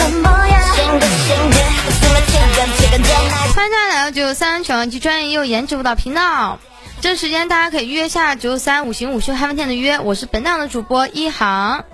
欢迎大家来到993全网及专业业务颜值舞蹈频道。这时间大家可以约下993五行午休嗨翻天的约，我是本档的主播一航。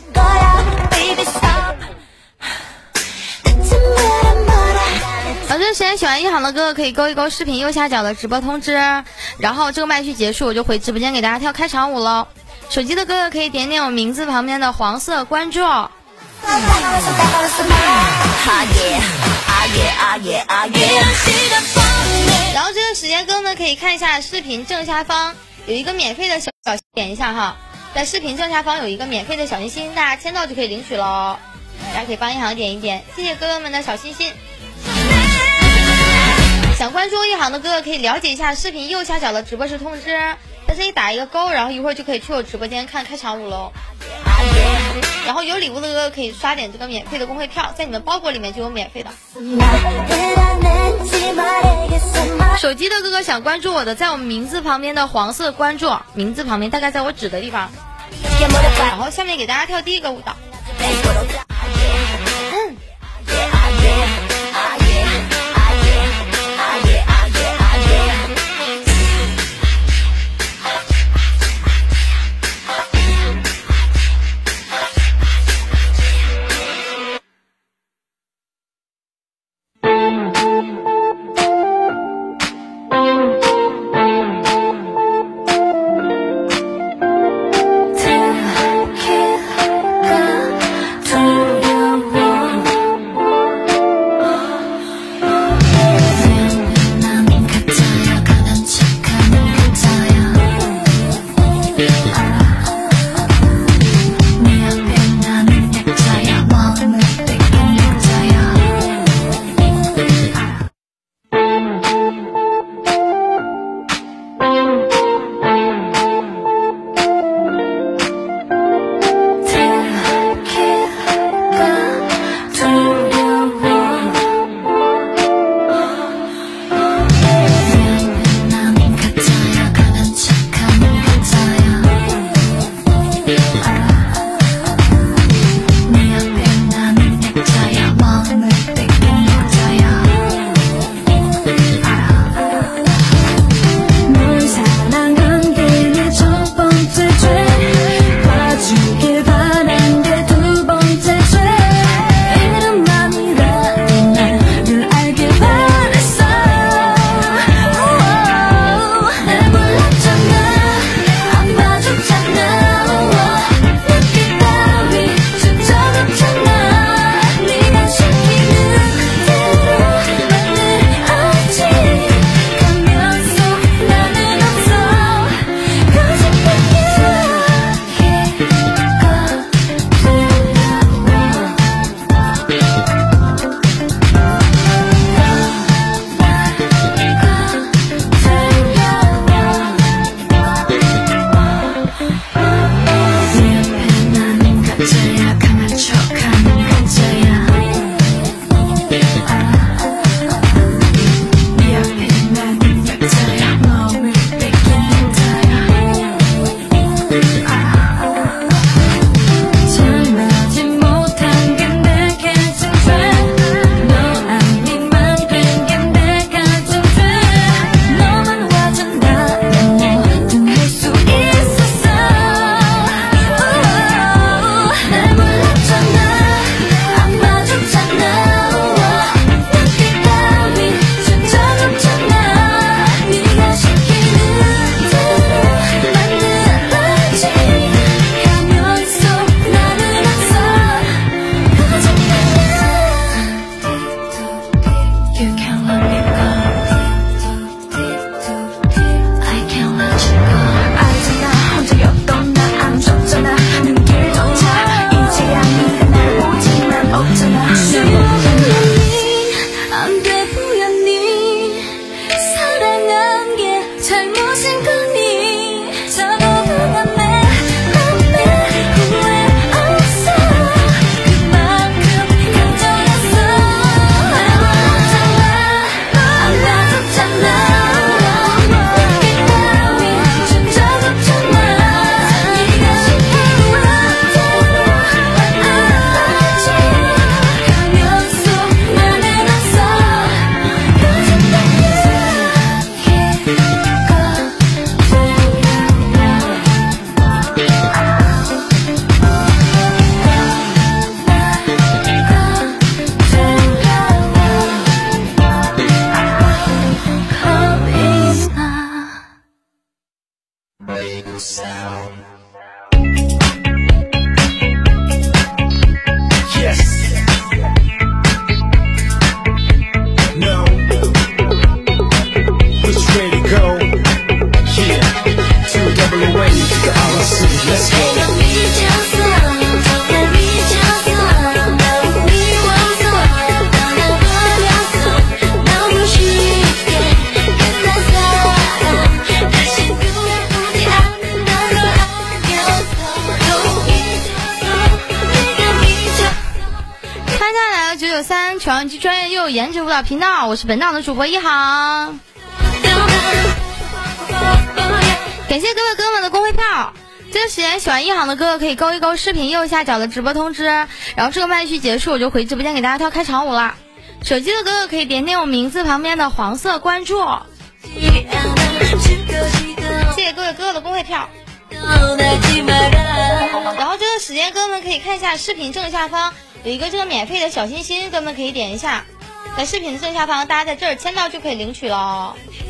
这时间喜欢一航的哥哥可以勾一勾视频右下角的直播通知，然后这个麦序结束我就回直播间给大家跳开场舞喽。手机的哥哥可以点点我名字旁边的黄色关注。然后这个时间哥们可以看一下视频正下方有一个免费的小点一下哈，在视频正下方有一个免费的小心心，大家签到就可以领取喽。大家可以帮一航点一点，谢谢哥哥们的小心心。想关注一航的哥哥可以了解一下视频右下角的直播时通知，在这里打一个勾，然后一会儿就可以去我直播间看开场舞喽。然后有礼物的哥哥可以刷点这个免费的公会票，在你们包裹里面就有免费的。手机的哥哥想关注我的，在我们名字旁边的黄色关注，名字旁边大概在我指的地方。然后下面给大家跳第一个舞蹈。 欢迎大家来到993全网最专业又有颜值舞蹈频道，我是本档的主播一航。感谢各位哥们的公会票。这个时间喜欢一航的哥哥可以勾一勾视频右下角的直播通知，然后这个麦序结束我就回直播间给大家跳开场舞了。手机的哥哥可以点点我名字旁边的黄色关注。谢谢各位哥哥的公会票。然后这个时间哥们可以看一下视频正下方有一个这个免费的小心心，哥们可以点一下，在视频的正下方大家在这儿签到就可以领取了。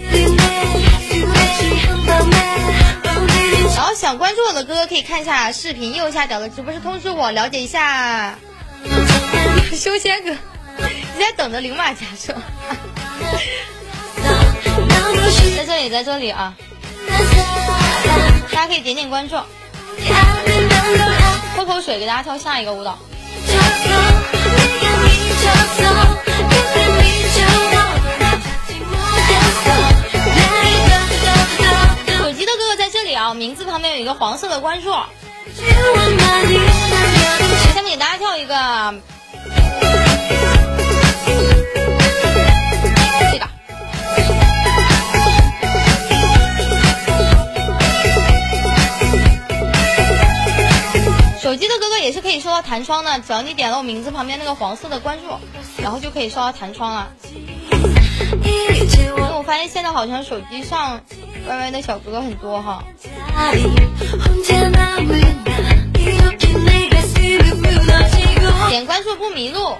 然后想关注我的哥哥可以看一下视频右下角的直播室通知我，了解一下。修仙哥你在等着领马甲是吗？在这里啊，大家可以点点关注。喝口水给大家跳下一个舞蹈。手机的哥哥在这里啊，名字旁边有一个黄色的关注。下面给大家跳一个这个。手机的哥哥也是可以收到弹窗的，只要你点了我名字旁边那个黄色的关注，然后就可以收到弹窗了。因为我发现现在好像手机上歪的小哥哥很多哈。点关注不迷路。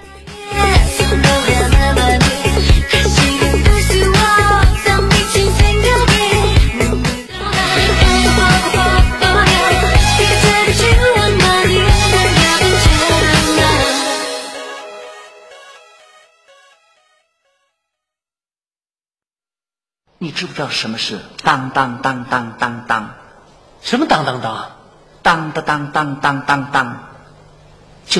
你知不知道什么是当当当当当当？ 什么当当当？ 当的当当当当当，就是。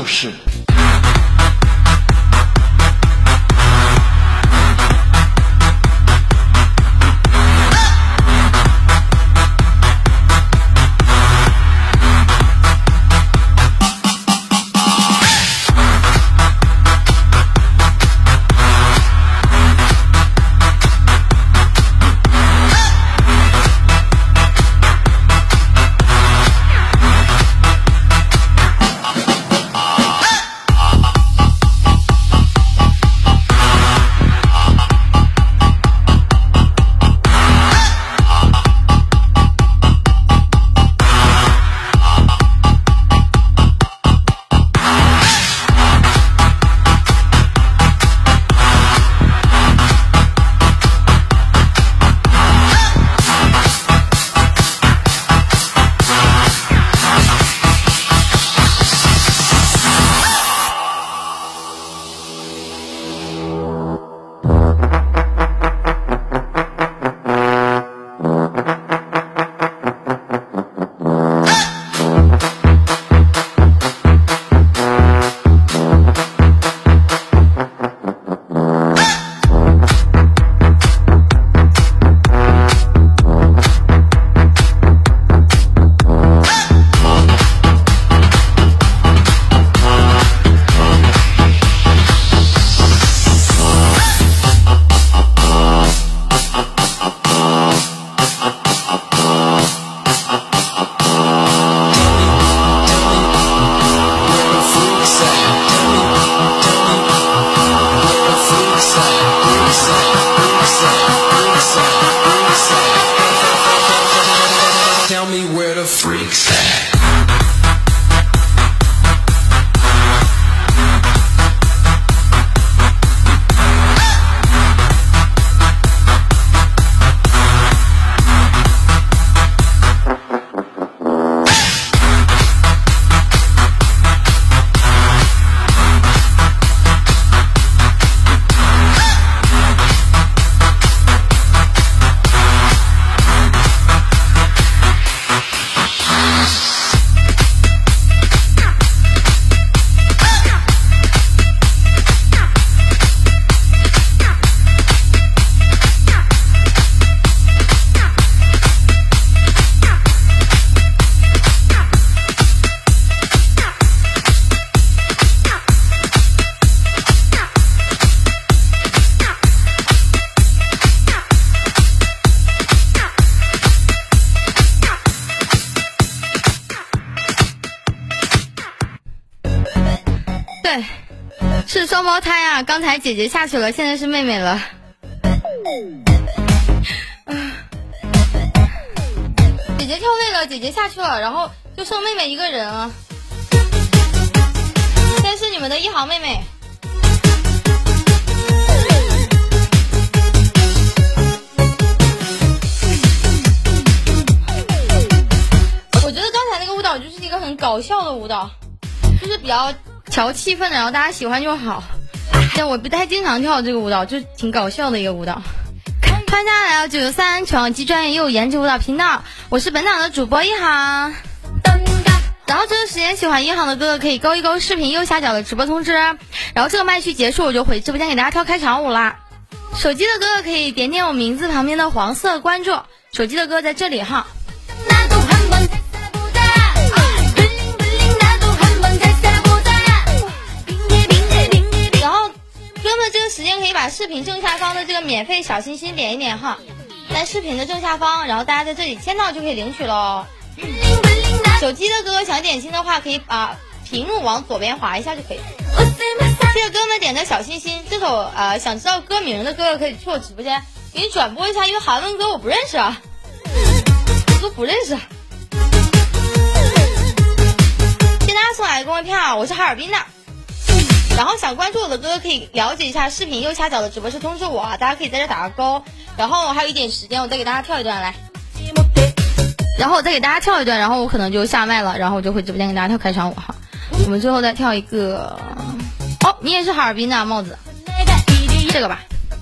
对，是双胞胎啊！刚才姐姐下去了，现在是妹妹了。姐姐跳累了，姐姐下去了，然后就剩妹妹一个人啊。现在是你们的一航妹妹。我觉得刚才那个舞蹈就是一个很搞笑的舞蹈，就是比较调气氛的，然后大家喜欢就好。但我不太经常跳这个舞蹈，就挺搞笑的一个舞蹈。欢迎大家来到993全网最专业又颜值舞蹈频道，我是本档的主播一航。然后这个时间喜欢一航的哥哥可以勾一勾视频右下角的直播通知，然后这个麦序结束我就回直播间给大家跳开场舞啦。手机的哥哥可以点点我名字旁边的黄色关注，手机的哥哥在这里哈。然后哥们这个时间可以把视频正下方的这个免费小心心点一点哈，在视频的正下方，然后大家在这里签到就可以领取喽。手机的哥哥想点心的话，可以把屏幕往左边滑一下就可以。谢谢哥们点的小心心，这首想知道歌名的哥哥可以去我直播间给你转播一下，因为韩文歌我不认识啊，我都不认识。谢大家送来的公会票，我是哈尔滨的。然后想关注我的哥哥可以了解一下视频右下角的直播室通知我啊，大家可以在这打个勾。然后还有一点时间，我再给大家跳一段来。然后我再给大家跳一段，然后我可能就下麦了，然后我就回直播间给大家跳开场舞哈。我们最后再跳一个，哦，你也是哈尔滨的帽子，这个吧。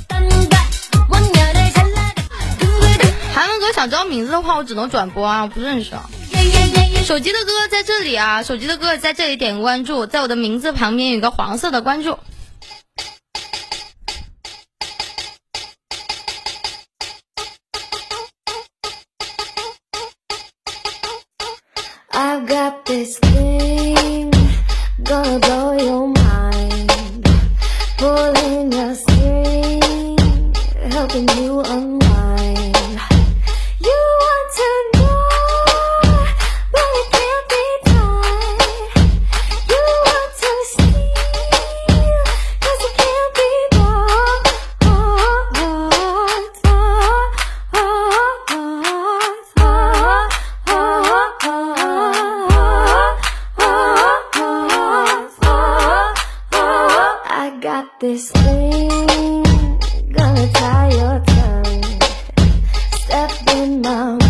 韩文哥想知道名字的话，我只能转播啊，我不认识啊。手机的哥哥在这里啊，手机的哥哥在这里点关注，在我的名字旁边有一个黄色的关注。 I've got this thing, gonna blow your mind, pulling your string, helping you unwind. You want to know, but it can't be done. You want to steal, 'cause it can't be bought. I got this thing, gonna tie your tongue, step in my